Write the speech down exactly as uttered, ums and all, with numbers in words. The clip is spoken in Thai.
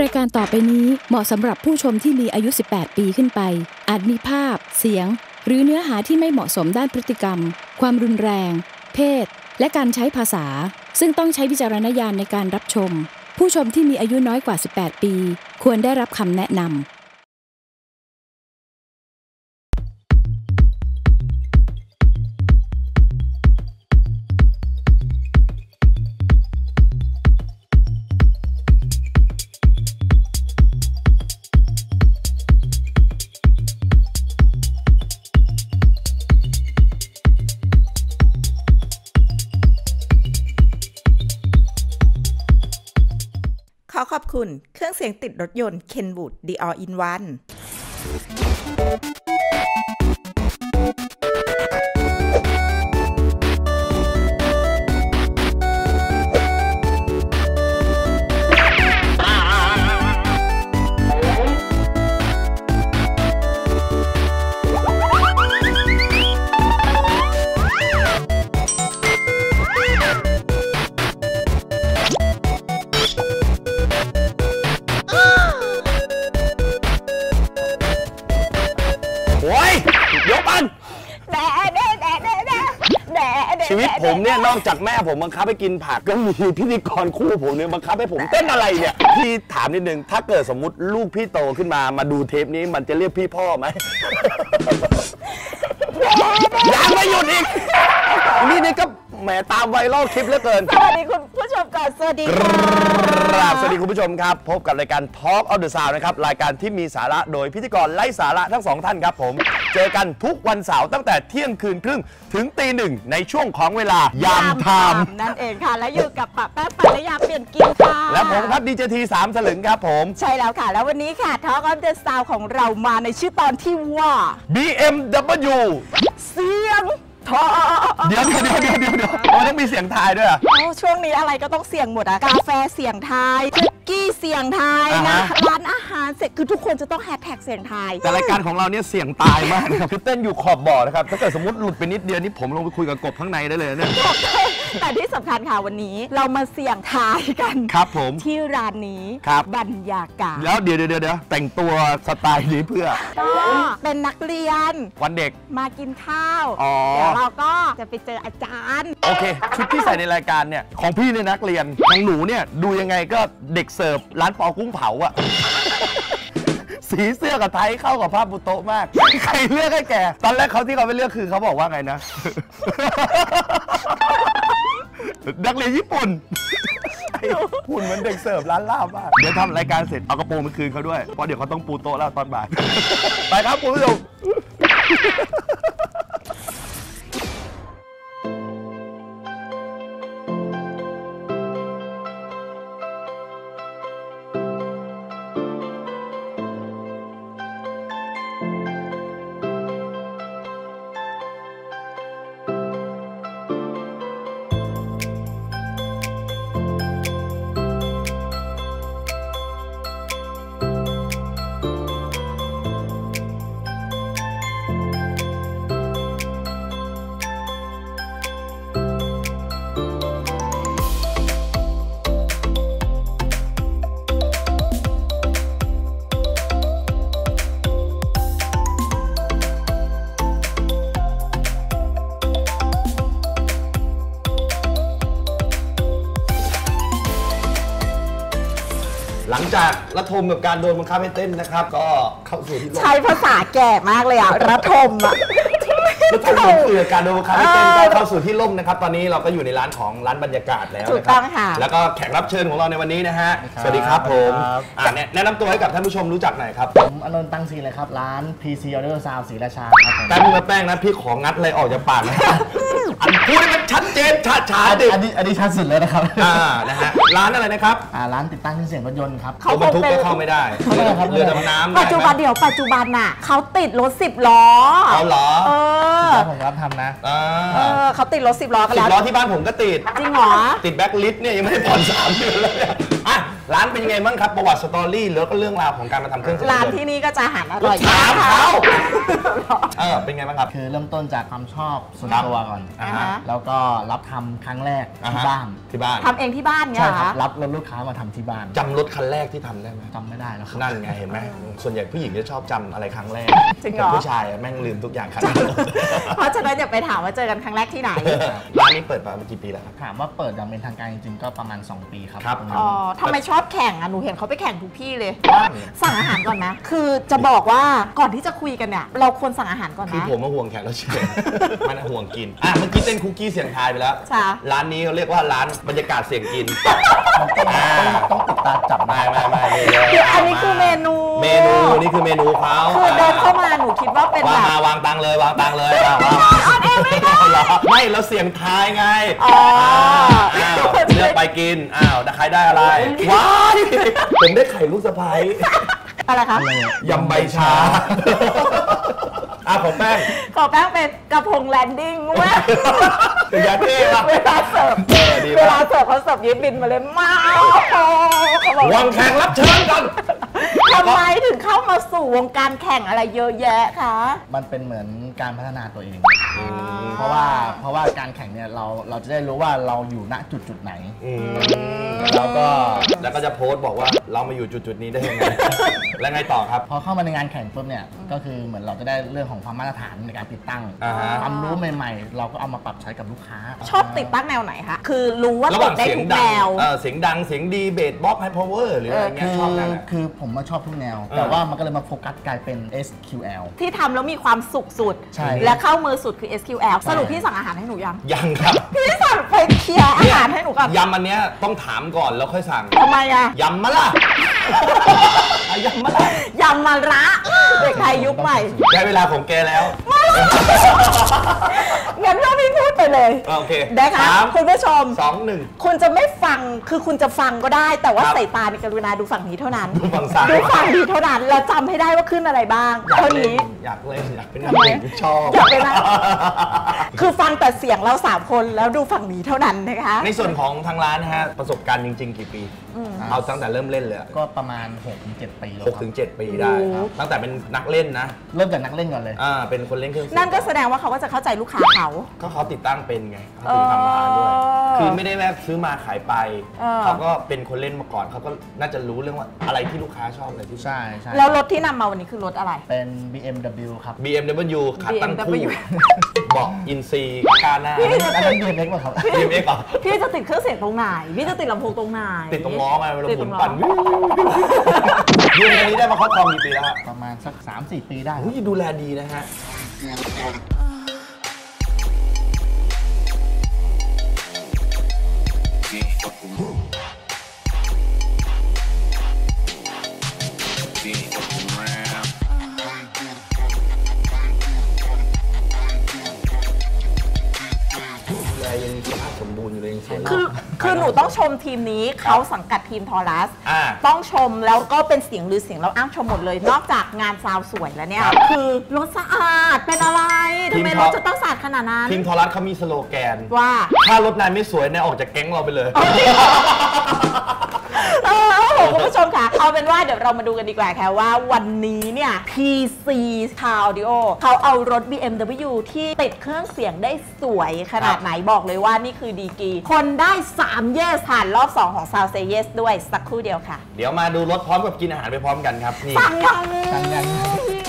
รายการต่อไปนี้เหมาะสำหรับผู้ชมที่มีอายุสิบแปดปีขึ้นไปอาจมีภาพเสียงหรือเนื้อหาที่ไม่เหมาะสมด้านพฤติกรรมความรุนแรงเพศและการใช้ภาษาซึ่งต้องใช้วิจารณญาณในการรับชมผู้ชมที่มีอายุน้อยกว่าสิบแปดปีควรได้รับคำแนะนำขอขอบคุณเครื่องเสียงติดรถยนต์ Kenwood The All in One ชีวิตผมเนี่ยนอกจากแม่ผมบังคับให้กินผักก็มีพิธีกรคู่ผมเนี่ยบังคับให้ผมเต้นอะไรเนี่ยพี่ถามนิดนึงถ้าเกิดสมมุติลูกพี่โตขึ้นมามาดูเทปนี้มันจะเรียกพี่พ่อไหมยังไม่หยุดอีกนี่นี่ก็แหมตามไวรัลคลิปเหลือเกินสวัสดีคุณผู้ชมก่อนสวัสดีครับสวัสดีคุณผู้ชมครับพบกับรายการ Talk of the Sound นะครับรายการที่มีสาระโดยพิธีกรไร้สาระทั้งสองท่านครับผมเจอกันทุกวันเสาร์ตั้งแต่เที่ยงคืนครึ่งถึงตีหนึ่งในช่วงของเวลายามไทม์นั่นเองค่ะและอยู่กับปะแป๊บปะและยามเปลี่ยนกินค่ะและผมครับดีเจทีสามสลึงครับผมใช่แล้วค่ะแล้ววันนี้ค่ะ Talk of the Sound ของเรามาในชื่อตอนที่ว่าบี เอ็ม ดับเบิลยูเสียงทอเดี๋ยวเดี๋ยวเดี๋ยวเดี๋ยวเดี๋ยวมันต้องมีเสียงทายด้วยอ่ะช่วงนี้อะไรก็ต้องเสี่ยงหมดอะกาแฟเสี่ยงทายคุกกี้เสี่ยงทายนะร้านอาหารเสร็จคือทุกคนจะต้องแฮชแท็กเสี่ยงทายแต่รายการของเราเนี่ยเสี่ยงตายมากนะครับคือเต้นอยู่ขอบบ่อนะครับถ้าเกิดสมมติหลุดไปนิดเดียวนี่ผมลงไปคุยกับกบข้างในได้เลยเนี่ยแต่ที่สำคัญค่ะวันนี้เรามาเสี่ยงทายกันครับผมที่ร้านนี้บรรยากาศแล้วเดี๋ยวเดี๋ยวเดี๋ยวแต่งตัวสไตล์นี้เพื่อก็เป็นนักเรียนวันเด็กมากินข้าวเดี๋ยวเราก็จะไปเจออาจารย์โอเคชุดที่ใส่ในรายการเนี่ยของพี่เนี่ยนักเรียนของหนูเนี่ยดูยังไงก็เด็กเสิร์ฟร้านปอกุ้งเผาอะสีเสื้อกับไทยเข้ากับผ้าปูโต๊ะมากใครเลือกให้แกตอนแรกเขาที่เขาไม่เลือกคือเขาบอกว่าไงนะนักเรียนญี่ปุ่นหุ่นเหมือนเด็กเสิร์ฟร้านลาบมากเดี๋ยวทำรายการเสร็จเอากระโปรงไปคืนเขาด้วยเพราะเดี๋ยวเขาต้องปูโต๊ะแล้วตอนบ่ายไปครับคุณผู้ชมหลังจากระทมกับการโดนบังคับให้เต้นนะครับก็เข้าสู่ที่ใช้ภาษาแก่มากเลยอ่ะระทมอ่ะระทมคือการโดนบังคับให้เต้นก็เข้าสู่ที่ร่มนะครับตอนนี้เราก็อยู่ในร้านของร้านบรรยากาศแล้วนะครับแล้วก็แขกรับเชิญของเราในวันนี้นะฮะสวัสดีครับผมแนะนำตัวให้กับท่านผู้ชมรู้จักหน่อยครับผมอนนท์ตั้งซีเลยครับร้าน พี ซี Audio Sound ศรีราชาครับแต่มือแป้งนะพี่ของงัดอะไรออกจากปากนะอันพูดมันชัดเจนชัดช้าดิอันนี้อันนี้ชัดสุดเลยนะครับอ่านะฮะร้านอะไรนะครับอ่าร้านติดตั้งเครื่องเสียงรถยนต์ครับเขาบรรทุกก็เข้าไม่ได้เรือดำน้ำปัจจุบันเดี๋ยวปัจจุบันน่ะเขาติดรถสิบล้อเอาเหรอเออผมรับทำนะเออเขาติดรถสิบล้อกันแล้วสิบล้อที่บ้านผมก็ติดจริงเหรอติดแบ็คลิสต์เนี่ยยังไม่ได้ผ่อนสามเดือนเลยอ่ะร้านเป็นยังไงบ้างครับประวัติสตอรี่แล้วก็เรื่องราวของการมาทำเครื่องเสียงร้านที่นี่ก็จะอาหารอร่อยถามค่ะเขาเออเป็นไงบ้างครับคือเริ่มต้นจากความชอบส่วนครับตัวก่อนอ่าฮะแล้วก็รับทำครั้งแรกอ่าที่ฮะบ้านที่บ้านทำเองที่บ้านเนี่ใช่ยเหรอครับคะรับรถลูกค้ามาทำที่บ้านจำรถคันแรกที่ทำได้ไหมจำไม่ได้แล้วครับนั่นไงเห็นไหมส่วนใหญ่ผู้หญิงจะชอบจำอะไรครั้งแรกจริงเหรแต่อผู้ชายอะแม่งลืมทุกอย่างครั้งแรกเพราะฉะนั้นอย่าไปถามว่าเจอกันครั้งแรกที่ไหนร้านนี้เปิดมากี่ปีแล้วครับถามว่าเปิดอย่างเป็นทางการจริงๆก็ประมาณ สอง ปีครับครับตรงนั้อ๋นอทำไมชอบแข่งอ่ะ หนูเห็นเขาไปแข่งทุกที่เลยบ้างสั่งอาหารก่อนนะ คือจะบอกว่าก่อนที่จะคุยกันเนี่ย เราควรสั่งอาหารก่อนคือนะผมมาห่วงแขกรับเชิญ มันห่วงกินอ่ะเมื่อกี้เต้นคุกกี้เสียงทายไปแล้วจ้ะร้านนี้เขาเรียกว่าร้านบรรยากาศเสียงกินอ่าต้องติดตาจับไม่นะไม่ไม่นี่เลยเดี๋ยวอันนี้คือเมนูเมนูนี่คือเมนูเขาคือเดินเข้ามาหนูคิดว่าเป็นวาแบงบมาวางตังเลย วางตังเลยอ่ะวางเองไม่ได้เหรอไม่เราเสียงทายไงอ๋ออ่อ้าวเลือกไปกินอ้าวใครได้อะไรว้ายผมได้ไข่ลูกสะใภ้อะไรคะยำใบชาอ่ะของแป้งขอแป้งเป็นกระพงแลนดิ้งเว้ยยาเท่ละเวลาเสิร์ฟเออดีมากเวลาเสิร์ฟเขาเสิร์ฟยิบบินมาเลยมาโอ้โหเขาบอกวางแขกรับเชิญกันทำไมถึงเข้ามาสู่วงการแข่งอะไรเยอะแยะคะมันเป็นเหมือนการพัฒนาตัวเอง เพราะว่าเพราะว่าการแข่งเนี่ยเราเราจะได้รู้ว่าเราอยู่ณจุดจุดไหนอืมแล้วก็แล้วก็จะโพสต์บอกว่าเรามาอยู่จุดๆนี้ได้ยังไง แล้วไงต่อครับพอเข้ามาในงานแข่งปุ๊บเนี่ยก็คือเหมือนเราจะได้เรื่องของความมาตรฐานในการติดตั้งอ่าฮะความรู้ใหม่ๆ เราก็เอามาปรับใช้กับลูกค้าชอบติดตั้งแนวไหนคะ คือรู้ว่าระหติว่าดงได้เสียงทุกดัแนงวเออเสียงดังเสียงดีเบสบ็อกไฮพาวเวอร์หรืออะไรเงี้ยคืชอบนั่นแหละคือผมมาชอบทุกแนวเออแต่ว่ามันก็เลยมาโฟกัสกลายเป็น เอส คิว แอลที่ทำแล้วมีความสุขสุดใช่และเข้ามือสุดคือ เอส คิว แอลใช่สรุปพี่สั่งอาหารให้หนูยังยังครับพี่สั่งไปเคลียร์อาหารให้หนูก่อนยำอันเนี้ยต้องถามก่อนแล้วค่อยสั่งทำไมอะยำมะล่ะอ่ะยำมะล่ะยำมาระเด็กไทยยุคใหม่ได้เวลาของแกแล้วงั้นเราไม่พูดไปเลยโอเคได้ค่ะสามคุณผู้ชมสองหนึ่งคุณจะไม่ฟังคือคุณจะฟังก็ได้ แต่ว่าครับสายตาในกรุณาดูฝั่งนี้เท่านั้นดูฝั่งซ้ายดูฝั่งนี้เท่านั้นแล้วจำให้ได้ว่าขึ้นอะไรบ้างอยากเท่าเล่นนี้อยากเล่นอยากเป็นนักทำไมเล่นชอบอยากเป็นนัก คือฟังแต่เสียงเราสามคนแล้วดูฝั่งนี้เท่านั้นนะคะในส่วนของทางร้านนะฮะประสบการณ์จริง ๆ กี่ปี เอาตั้งแต่เริ่มเล่นเลยอะก็ประมาณ หกถึงเจ็ด ปีแล้วหกครัถึบงเจ็ดปีได้ครับตั้งแต่เป็นนักเล่นนะเริ่มจากนักเล่นก่อนเลยอ่าเป็นคนเล่นเครื่องเสียงนั่นก็แสดงว่าเขาก็จะเข้าใจลูกค้าเขาก็เขาติดตั้งเป็นไงเขาถึงทำร้านด้วยเออคือไม่ได้แบบซื้อมาขายไปเออเขาก็เป็นคนเล่นมาก่อนเขาก็น่าจะรู้เรื่องว่าอะไรที่ลูกค้าชอบอะไรที่ใช่ใช่แล้วรถที่นำมาวันนี้คือรถอะไรเป็น บี เอ็ม ดับเบิลยู ครับบี เอ็ม ดับเบิลยู ขาตั้งคู่บี เอ็ม ดับเบิลยูเบอกอินซีกาหน้าพี่อันนั้น บี เอ็ม เอ็กซ์ ป่ะครับบี เอ็ม เอ็กซ์เหรอพี่จะติดเครื่องเสียงตรงไหน พี่จะติดลำโพงตรงไหนติดตรงล้อมาเวลาติดหมุตรนงล้อปั่นยืนอันนี้ได้มาครอบครองกี่ปีแล้วฮะประมาณสัก สามสี่ ปีได้ครับอุ้ยดูแลดีนะฮะ ดูแลยังสภาพสมบูรณ์อยู่เลยยังสวยคือคือหนูต้องชมทีมนี้เขาสังกัดทีมทอรัสอ่าต้องชมแล้วก็เป็นเสียงหรือเสียงเราอ้างชมหมดเลย นอกจากงานซาวสวยแล้วเนี่ยครับคือรถสะอาดเป็นอะไรทำไมทีมรท็อถปจะต้องสะอาดขนาดนั้นทีมทอรัสเขามีสโลแกนว่าถ้ารถนายไม่สวยนายออกจากแก๊งเราไปเลยเออคุณผู้ชมค่ะเอาเป็นว่าเดี๋ยวเรามาดูกันดีกว่าค่ะว่าวันนี้เนี่ย พี ซี Audio เขาเอารถ บี เอ็ม ดับเบิลยู ที่ติดเครื่องเสียงได้สวยขนาดไหนบอกเลยว่านี่คือดีกรีคนได้สาม yes ผ่านรอบสองของ Sound Say Yes ด้วยสักครู่เดียวค่ะเดี๋ยวมาดูรถพร้อมกับกินอาหารไปพร้อมกันครับนี่ฟังยังฟังยัง